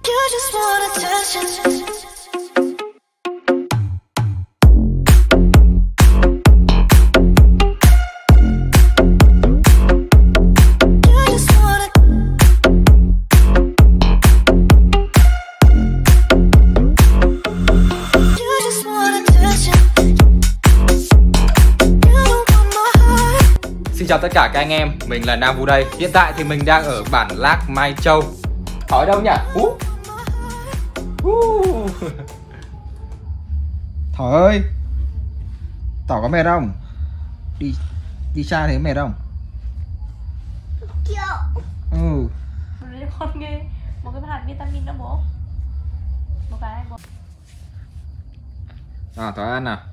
Xin chào tất cả các anh em, mình là Nam Vu đây. Hiện tại thì mình đang ở bản Lác Mai Châu. Thỏ ở đâu nhỉ? Thỏ ơi, Thỏ có mệt không? Đi xa thế mệt không? Ừ. Con nghe một cái hạt vitamin đó bố. Một cái bố. Thỏ ăn nào.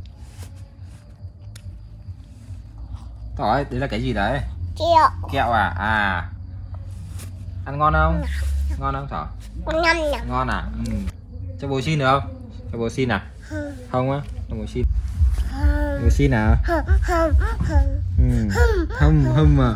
Thỏ ơi, đấy là cái gì đấy? Kẹo à? À. Ăn ngon không? Ngon không Thỏ? Ngon à? Ừ. Cho bố xin được không? Cho bố xin à? Không á? Cho bố xin. Bố xin nào? Hâm mà.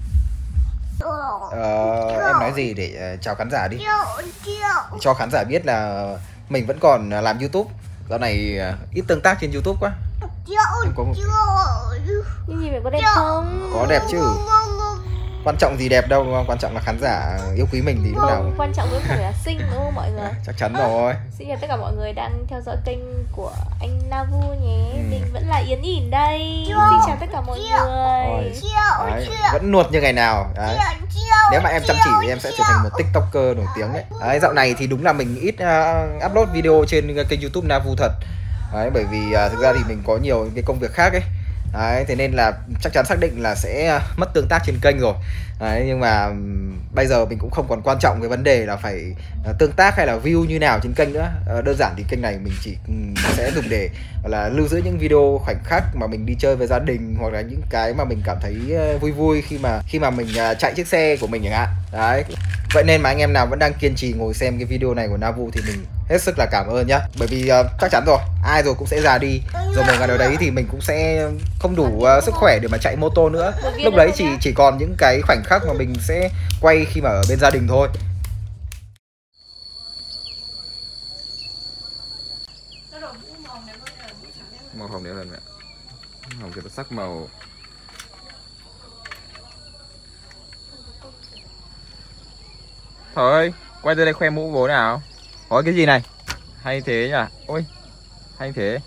Em nói gì để chào khán giả đi. Cho khán giả biết là mình vẫn còn làm YouTube. Dạo này ít tương tác trên YouTube quá. Em có một... Nhưng gì vậy, có đẹp không? Có đẹp chứ. Quan trọng gì đẹp đâu, quan trọng là khán giả yêu quý mình thì lúc nào. Quan trọng vẫn phải là xinh đúng không mọi người? Chắc chắn rồi. Xin chào tất cả mọi người đang theo dõi kênh của anh Navu nhé. Mình vẫn là Yến Ỉn đây. Xin chào tất cả mọi người. Đấy, vẫn nuột như ngày nào. Đấy. Nếu mà em chăm chỉ thì em sẽ trở thành một TikToker nổi tiếng đấy. Đấy, dạo này thì đúng là mình ít upload video trên kênh YouTube Navu thật. Đấy, bởi vì thực ra thì mình có nhiều cái công việc khác ấy. Đấy, thế nên là chắc chắn xác định là sẽ mất tương tác trên kênh rồi. Đấy, nhưng mà bây giờ mình cũng không còn quan trọng cái vấn đề là phải tương tác hay là view như nào trên kênh nữa. Đơn giản thì kênh này mình chỉ sẽ dùng để là lưu giữ những video khoảnh khắc mà mình đi chơi với gia đình, hoặc là những cái mà mình cảm thấy vui vui khi mà mình chạy chiếc xe của mình chẳng hạn. Đấy. Vậy nên mà anh em nào vẫn đang kiên trì ngồi xem cái video này của Navu thì mình hết sức là cảm ơn nhá. Bởi vì chắc chắn rồi, ai rồi cũng sẽ già đi. Rồi một ngày nào đấy thì mình cũng sẽ không đủ sức khỏe để mà chạy mô tô nữa. Lúc đấy chỉ còn những cái khoảnh khắc mà mình sẽ quay khi mà ở bên gia đình thôi. Màu hồng đấy lần mẹ. Hồng thì nó sắc màu. Thỏ ơi, quay ra đây khoe mũ bố nào. Có cái gì này? Hay thế nhỉ? Ôi, hay thế.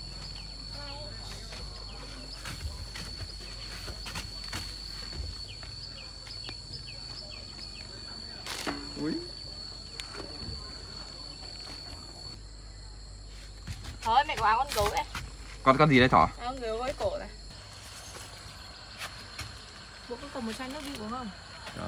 Ui. Thôi mẹ có áo con gấu đấy. Con gì đây Thỏ? Áo con gấu với cổ này. Bố có cầm một chai nước đi uống không? Đó.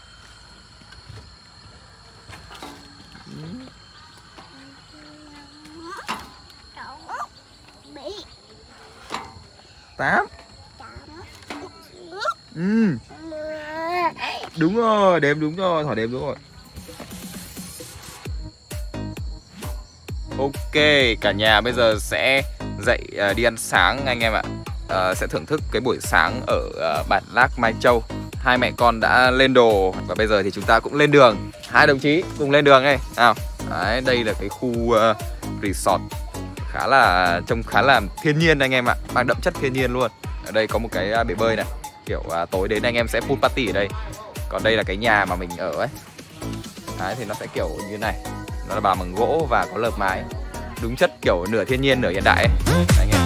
8. Đúng rồi, đếm đúng rồi, Thỏ đếm đúng rồi. Ok, cả nhà bây giờ sẽ dậy đi ăn sáng anh em ạ. Sẽ thưởng thức cái buổi sáng ở bản Lác Mai Châu. Hai mẹ con đã lên đồ và bây giờ thì chúng ta cũng lên đường. Hai đồng chí cùng lên đường đây. Nào. Đấy, đây là cái khu resort trông khá là thiên nhiên anh em ạ, mang đậm chất thiên nhiên luôn. Ở đây có một cái bể bơi này, kiểu tối đến anh em sẽ pool party ở đây. Còn đây là cái nhà mà mình ở ấy. Đấy, thì nó sẽ kiểu như thế này, nó là bàn bằng gỗ và có lợp mái, đúng chất kiểu nửa thiên nhiên nửa hiện đại ấy. Anh em